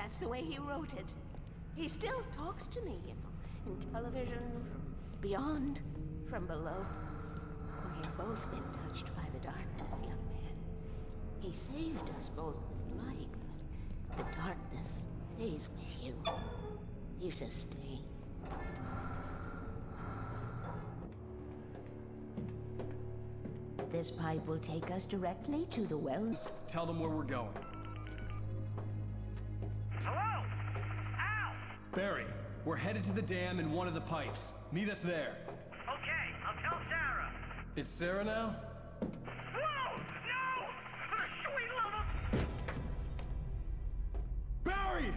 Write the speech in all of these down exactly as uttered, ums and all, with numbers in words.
That's the way he wrote it. He still talks to me, you know, in television, from beyond, from below. We have both been touched by the darkness, young man. He saved us both with light, but the darkness stays with you. Leaves a stain. This pipe will take us directly to the wells. Tell them where we're going. Hello? Al! Barry, we're headed to the dam in one of the pipes. Meet us there. Okay, I'll tell Sarah. It's Sarah now? Whoa! No! For the sweet love of... Barry!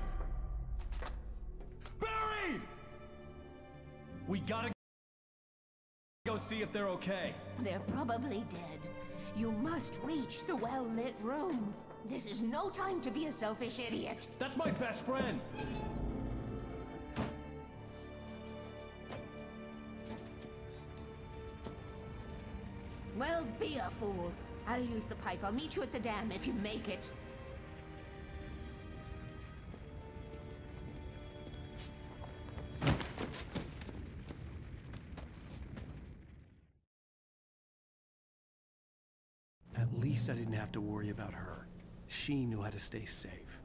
Barry! We gotta go see if they're okay. They're probably dead. You must reach the well-lit room. This is no time to be a selfish idiot. That's my best friend! Well, be a fool. I'll use the pipe. I'll meet you at the dam if you make it. At least I didn't have to worry about her. She knew how to stay safe.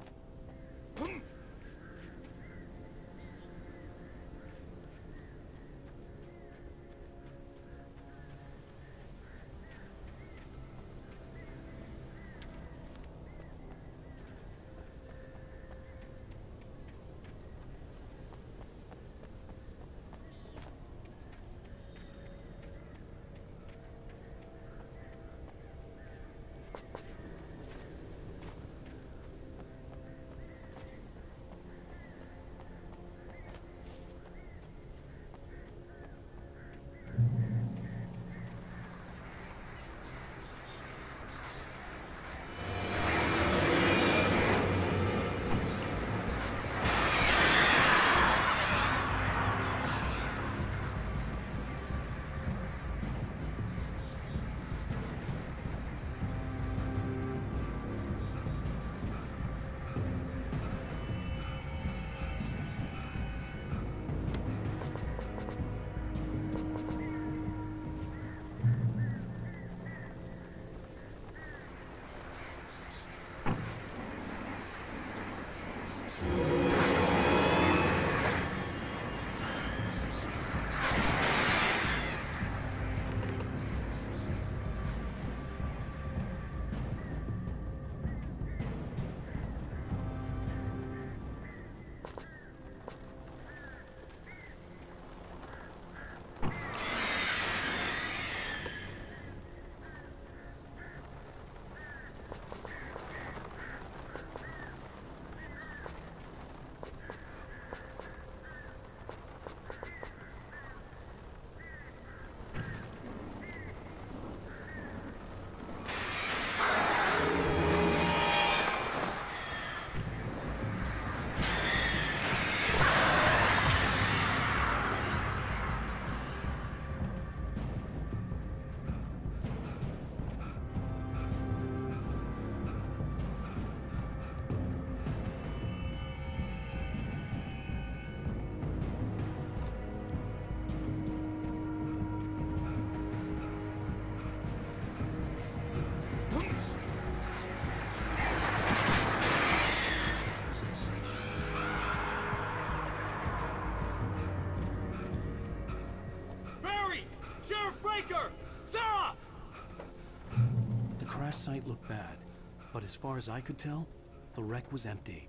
crash site looked bad, but as far as I could tell, the wreck was empty.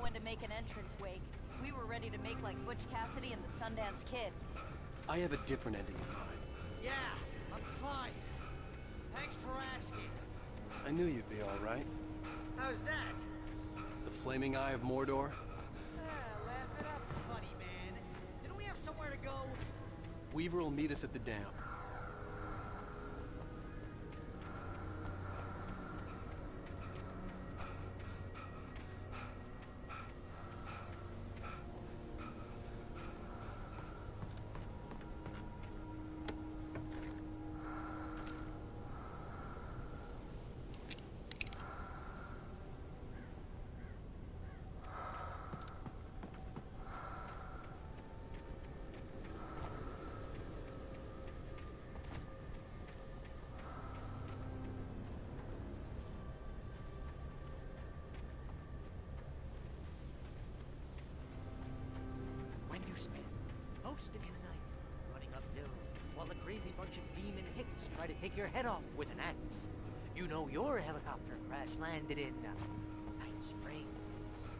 when to make an entrance wake. We were ready to make like Butch Cassidy and the Sundance Kid. I have a different ending in mind. Yeah, I'm fine. Thanks for asking. I knew you'd be all right. How's that? The Flaming Eye of Mordor? Ah, laugh it up, funny man. Didn't we have somewhere to go? Weaver will meet us at the dam. Most of your night running uphill while a crazy bunch of demon hicks try to take your head off with an axe. You know your helicopter crash landed in uh, Night Springs.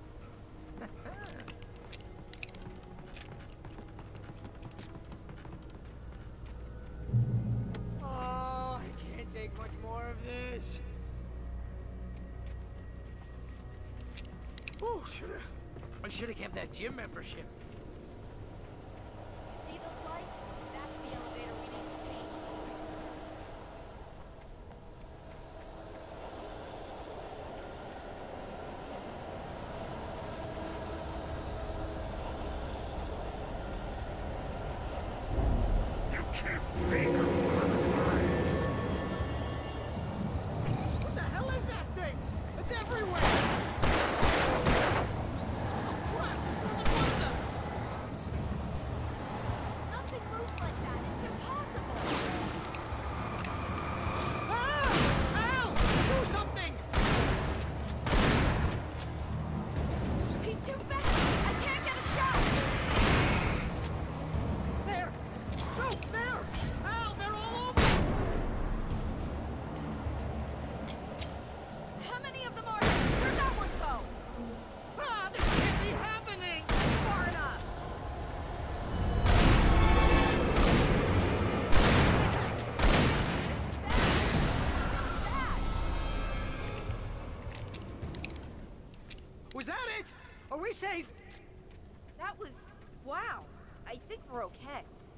Oh, I can't take much more of this. Oh, shoulda. I should have kept that gym membership. You see those lights? That's the elevator we need to take. You can't fake her. What the hell is that thing? It's everywhere! Oh crap! It's more than one of them! Nothing moves like that. It's impossible. Ah! Al! Do something! He's too fast. I can't get a shot. There! No, there! Al, they're all over! How many of them are there? Where'd that one go? Ah, this can't be happening! Far enough. Was that it? Are we safe? That was... wow. I think we're okay.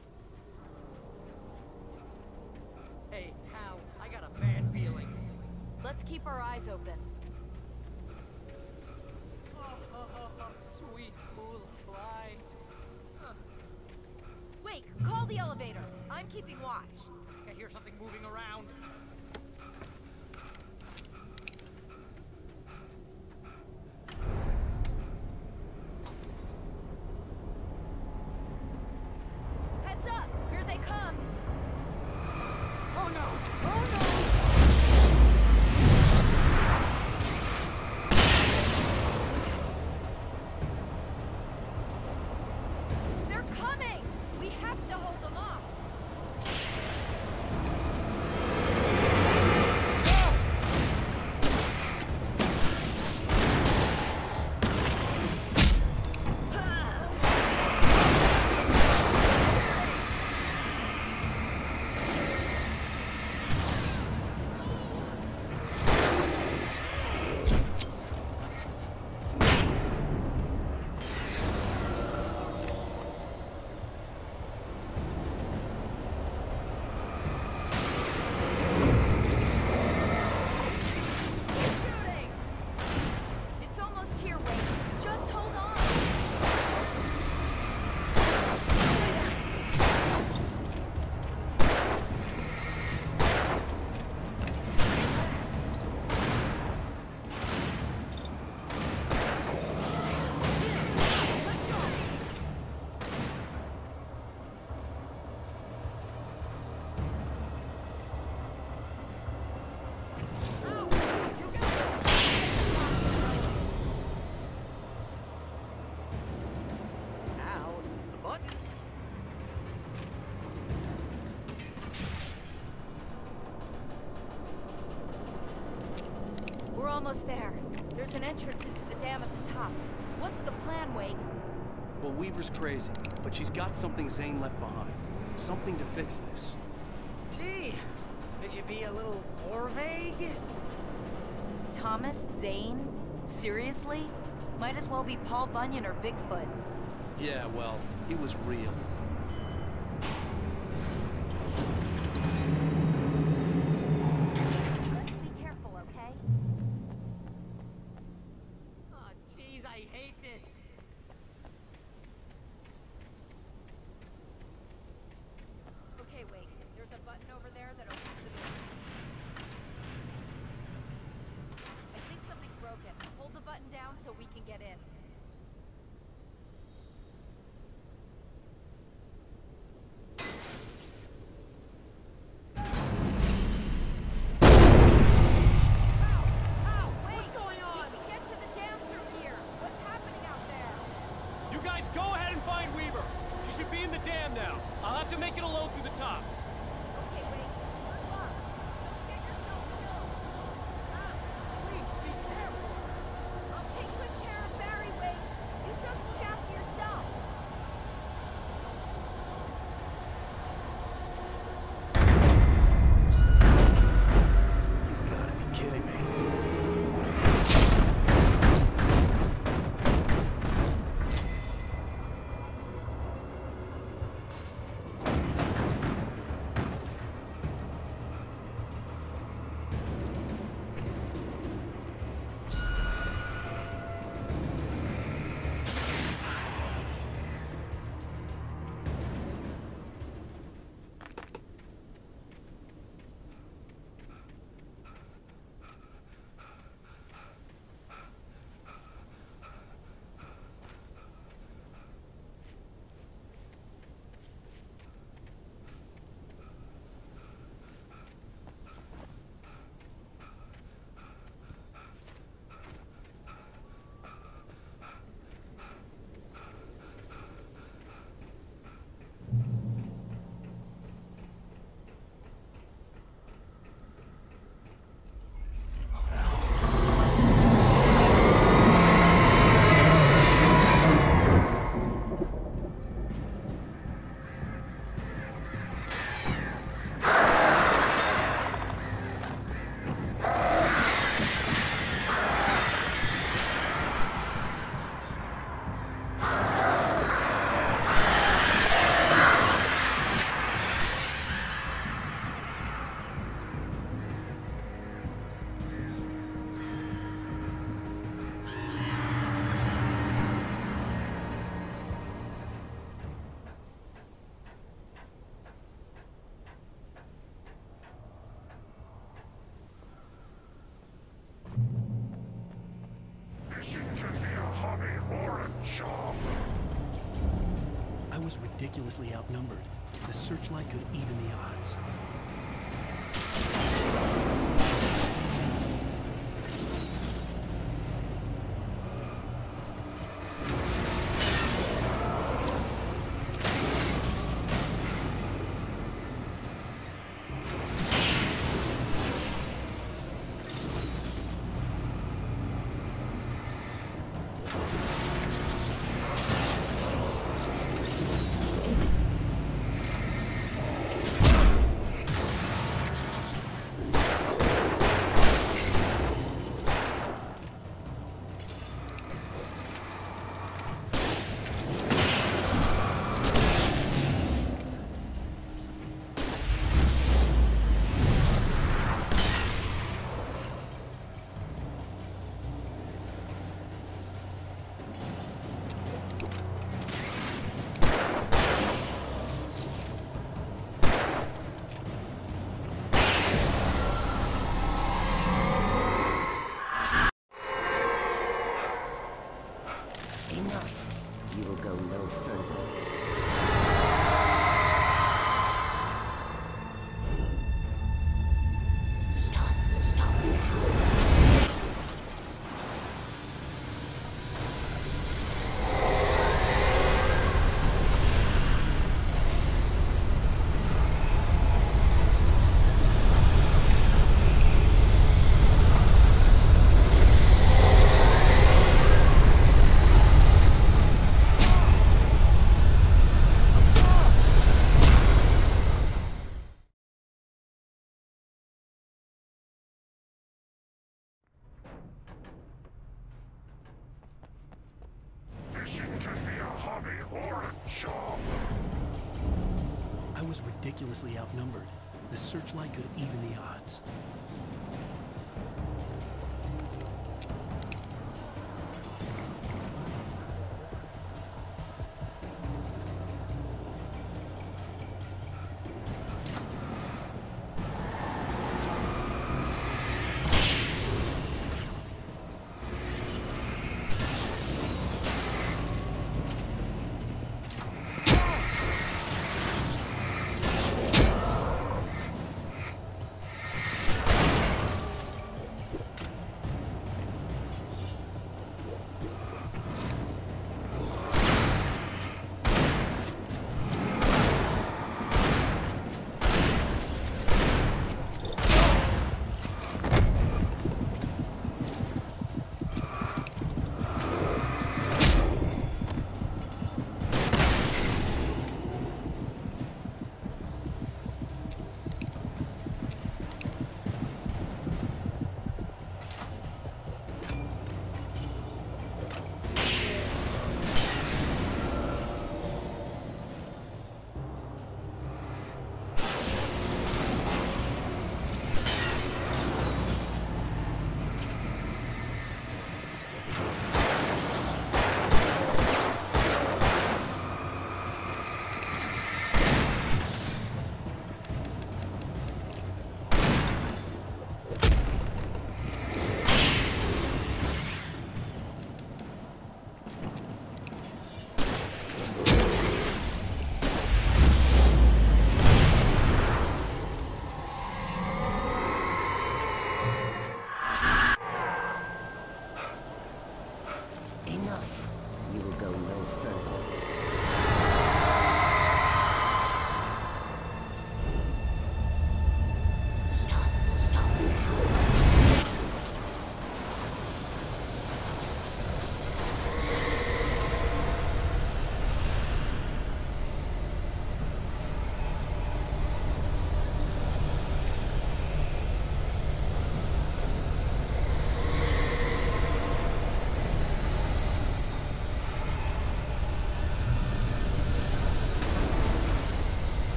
Hey, Al, I got a bad feeling. Let's keep our eyes open. Oh, oh, oh, oh, sweet moonlight. Huh. Wait, call the elevator. I'm keeping watch. I hear something moving around. Heads up! Here they come! Oh no! Oh no! They're coming! We have to hold them off! Shooting! It's almost here, Wade. Just hold on! Let's go! Al, the button. We're almost there. There's There's an entrance into the dam at the top. What's the plan, Wake? Well, Weaver's crazy, but she's got something Zane left behind. Something to fix this. Gee, could you be a little more vague? Thomas Zane? Seriously? Might as well be Paul Bunyan or Bigfoot. Yeah, well, it was real. Let's be careful, okay? Oh, jeez, I hate this. Okay, Wake. There's a button over there that opens the door. I think something's broken. Hold the button down so we can get in. You guys go ahead and find Weaver. She should be in the dam now. I'll have to make it alone through the top. Okay, Wake. Good luck. Get yourself killed. Ah, please be careful. I'll take good care of Barry, Wake. You just look after yourself. You gotta be kidding me. I was ridiculously outnumbered. The searchlight could even the odds. was ridiculously outnumbered. The searchlight could even the odds.